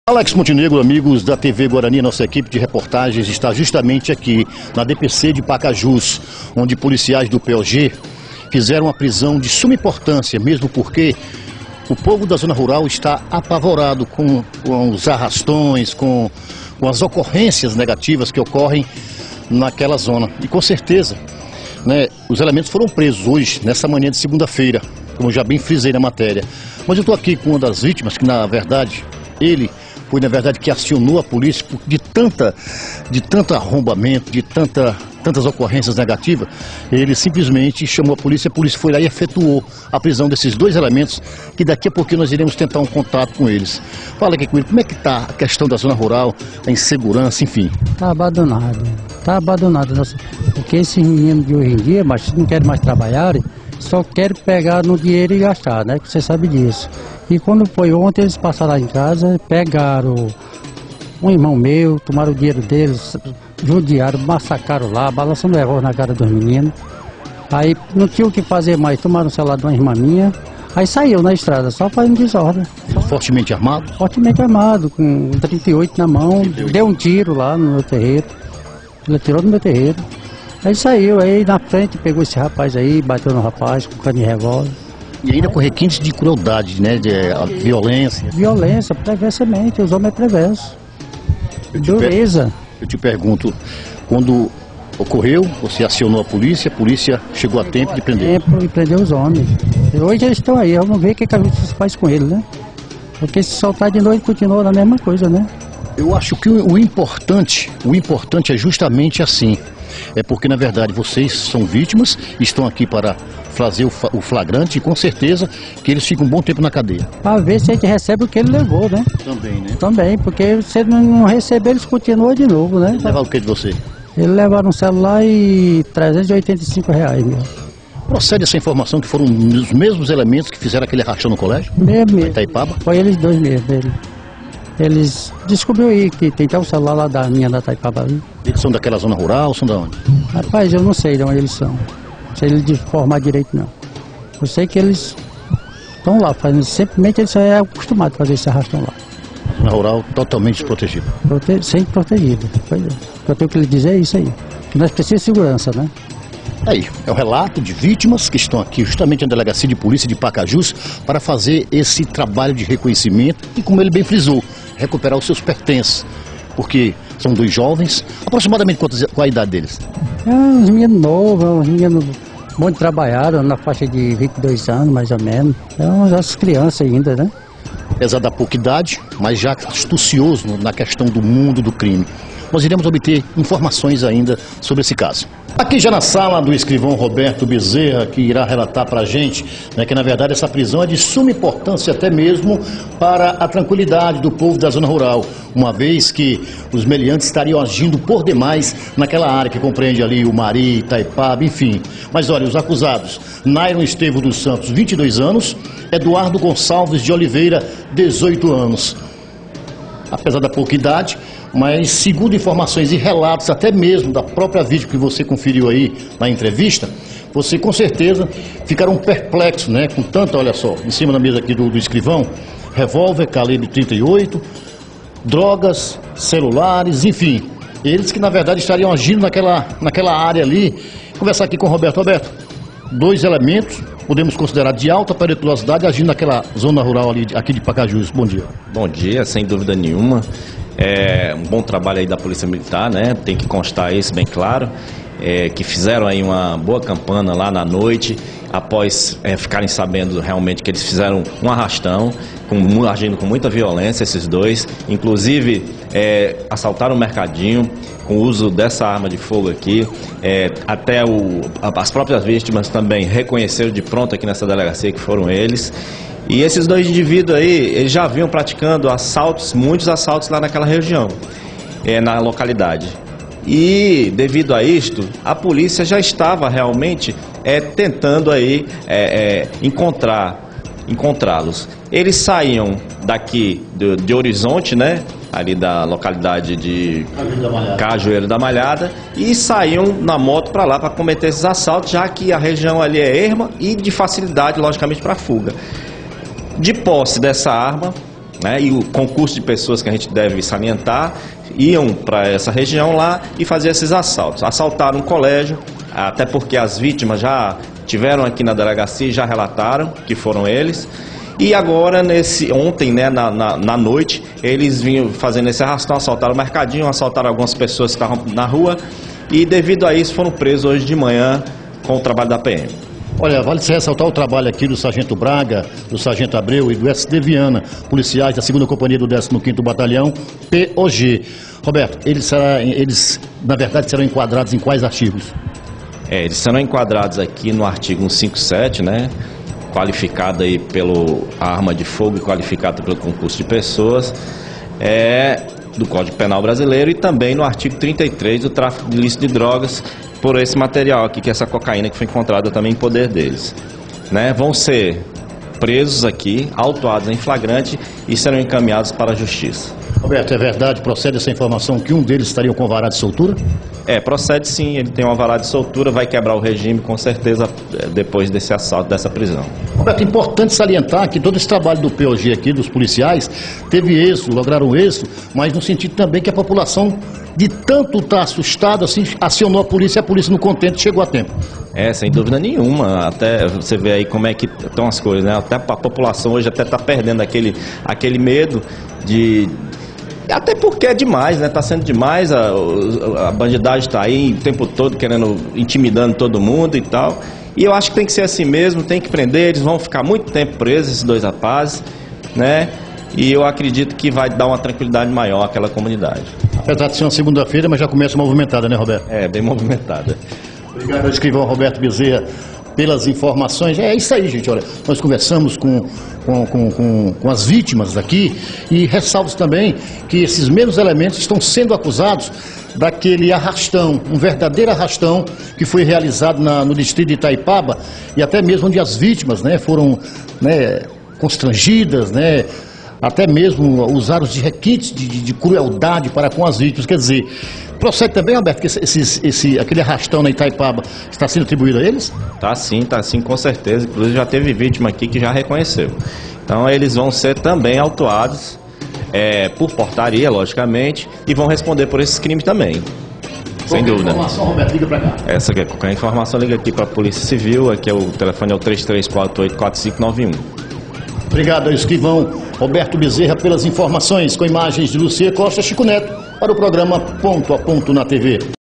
Alex Montenegro, amigos da TV Guarani, nossa equipe de reportagens está justamente aqui na DPC de Pacajus, onde policiais do POG fizeram uma prisão de suma importância, mesmo porque o povo da zona rural está apavorado com os arrastões, com as ocorrências negativas que ocorrem naquela zona. E com certeza, os elementos foram presos hoje, nessa manhã de segunda-feira, como eu já bem frisei na matéria. Mas eu estou aqui com uma das vítimas que, na verdade, ele foi, na verdade, que acionou a polícia de tanto arrombamento, de tantas ocorrências negativas. Ele simplesmente chamou a polícia foi lá e efetuou a prisão desses dois elementos, que daqui a pouquinho nós iremos tentar um contato com eles. Fala aqui com ele, como é que está a questão da zona rural, a insegurança, enfim. Está abandonado, porque esses meninos de hoje em dia, mas não querem mais trabalhar, só querem pegar no dinheiro e gastar, né? Que você sabe disso. E quando foi ontem, eles passaram lá em casa, pegaram um irmão meu, tomaram o dinheiro deles, judiaram, massacraram lá, balançando erro na cara dos meninos. Aí não tinha o que fazer mais, tomaram o celular de uma irmã minha, aí saiu na estrada, só fazendo desordem. Fortemente armado? Fortemente armado, com 38 na mão, deu um tiro lá no meu terreiro, ele atirou no meu terreiro. Aí saiu, aí na frente pegou esse rapaz aí, bateu no rapaz com cano de revólver. E ainda com requintes de crueldade, de violência. Violência, perversamente, os homens é perverso. Dureza. Eu te pergunto, quando ocorreu, você acionou a polícia chegou a tempo de prender? E prendeu os homens. E hoje eles estão aí, vamos ver o que a justiça faz com eles, né? Porque se soltar de noite continua na mesma coisa, né? Eu acho que o importante é justamente assim. É porque, na verdade, vocês são vítimas, estão aqui para fazer o flagrante e com certeza que eles ficam um bom tempo na cadeia. Para ver se a gente recebe o que ele levou, né? Também, né? Também, porque se ele não receber, eles continuam de novo, né? Levar o que de você? Ele levaram um celular e R$385, meu. Procede essa informação que foram os mesmos elementos que fizeram aquele arrastão no colégio? Mesmo. Itaipaba? Foi eles dois mesmo, Eles descobriram aí que tem até o celular lá da minha da Itaipaba ali. Eles são daquela zona rural, são de onde? Rapaz, eu não sei de onde eles são. Não sei eles de formar direito, não. Eu sei que eles estão lá fazendo, simplesmente eles são acostumados a fazer esse arrastão lá. Zona rural totalmente desprotegida. Sempre protegido. Pois é. O que eu tenho que lhe dizer é isso aí. Que nós precisamos de segurança, né? Aí, é o relato de vítimas que estão aqui justamente na Delegacia de Polícia de Pacajus para fazer esse trabalho de reconhecimento e, como ele bem frisou, recuperar os seus pertences. Porque são dois jovens, aproximadamente qual a idade deles? É uns meninos novos, uns meninos muito trabalhados, na faixa de 22 anos, mais ou menos. É umas crianças ainda, né? Apesar da pouca idade, mas já astucioso na questão do mundo do crime. Nós iremos obter informações ainda sobre esse caso. Aqui já na sala do escrivão Roberto Bezerra, que irá relatar para a gente que na verdade essa prisão é de suma importância até mesmo para a tranquilidade do povo da zona rural, uma vez que os meliantes estariam agindo por demais naquela área que compreende ali o Mari, Itaipaba, enfim. Mas olha, os acusados, Nairon Estevo dos Santos, 22 anos, Eduardo Gonçalves de Oliveira, 18 anos. Apesar da pouca idade, mas segundo informações e relatos até mesmo da própria vítima que você conferiu aí na entrevista, você com certeza ficaram perplexos, com tanto, olha só, em cima da mesa aqui do escrivão, revólver calibre 38, drogas, celulares, enfim, eles que na verdade estariam agindo naquela área ali. Conversar aqui com o Roberto. Roberto, dois elementos, podemos considerar de alta periculosidade, agindo naquela zona rural ali, aqui de Pacajus. Bom dia. Bom dia, sem dúvida nenhuma. É um bom trabalho aí da Polícia Militar, tem que constar isso bem claro, que fizeram aí uma boa campana lá na noite, após ficarem sabendo realmente que eles fizeram um arrastão, agindo com muita violência esses dois, inclusive assaltaram o mercadinho com o uso dessa arma de fogo aqui, até as próprias vítimas também reconheceram de pronto aqui nessa delegacia que foram eles. E esses dois indivíduos aí, eles já vinham praticando assaltos, muitos assaltos lá naquela região, na localidade. E devido a isto, a polícia já estava realmente tentando aí encontrá-los. Eles saíam daqui de Horizonte, ali da localidade de Cajueiro da Malhada, e saíam na moto para lá para cometer esses assaltos, já que a região ali é erma e de facilidade, logicamente, para fuga. De posse dessa arma, né? E o concurso de pessoas que a gente deve salientar iam para essa região lá e fazer esses assaltos. Assaltaram um colégio, até porque as vítimas já tiveram aqui na delegacia e já relataram que foram eles. E agora, ontem, né, na noite, eles vinham fazendo esse arrastão, assaltaram o mercadinho, assaltaram algumas pessoas que estavam na rua e devido a isso foram presos hoje de manhã com o trabalho da PM. Olha, vale se ressaltar o trabalho aqui do Sargento Braga, do Sargento Abreu e do SD Viana, policiais da 2ª Companhia do 15º Batalhão, POG. Roberto, eles na verdade serão enquadrados em quais artigos? Eles serão enquadrados aqui no artigo 157, né? Qualificado aí pelo arma de fogo e qualificado pelo concurso de pessoas, do Código Penal Brasileiro, e também no artigo 33 do tráfico ilícito de drogas, por esse material aqui, que é essa cocaína que foi encontrada também em poder deles, né? Vão ser presos aqui, autuados em flagrante e serão encaminhados para a justiça. Roberto, é verdade, procede essa informação que um deles estaria com alvará de soltura? Procede sim, ele tem um alvará de soltura, vai quebrar o regime com certeza depois desse assalto, dessa prisão. Roberto, é importante salientar que todo esse trabalho do POG aqui, dos policiais, teve êxito, lograram êxito, mas no sentido também que a população, de tanto estar assustada, assim, acionou a polícia no contente chegou a tempo. Sem dúvida nenhuma, até você vê aí como é que estão as coisas, né? Até a população hoje até está perdendo aquele medo de... Até porque é demais, né? Tá sendo demais, a bandidagem está aí o tempo todo intimidando todo mundo e tal. E eu acho que tem que ser assim mesmo, tem que prender, eles vão ficar muito tempo presos, esses dois rapazes, né? E eu acredito que vai dar uma tranquilidade maior àquela comunidade. Apesar de ser uma segunda-feira, mas já começa movimentada, né, Roberto? Bem movimentada. Obrigado ao escrivão Roberto Bezerra pelas informações. É isso aí, gente. Olha, nós conversamos com as vítimas aqui e ressalvo também que esses mesmos elementos estão sendo acusados daquele arrastão, um verdadeiro arrastão que foi realizado no distrito de Itaipaba e até mesmo onde as vítimas, né, foram, né, constrangidas, né, até mesmo usaram os requintes de crueldade para com as vítimas. Quer dizer, procede também, Alberto, que aquele arrastão na Itaipaba está sendo atribuído a eles? Tá sim, com certeza. Inclusive já teve vítima aqui que já reconheceu. Então eles vão ser também autuados por portaria, logicamente, e vão responder por esses crimes também. Sem dúvida. Informação, Roberto, liga para cá. Qualquer informação, liga aqui para a Polícia Civil. Aqui o telefone é o 33484591. Obrigado ao escrivão Roberto Bezerra pelas informações, com imagens de Lucia Costa, Chico Neto, para o programa Ponto a Ponto na TV.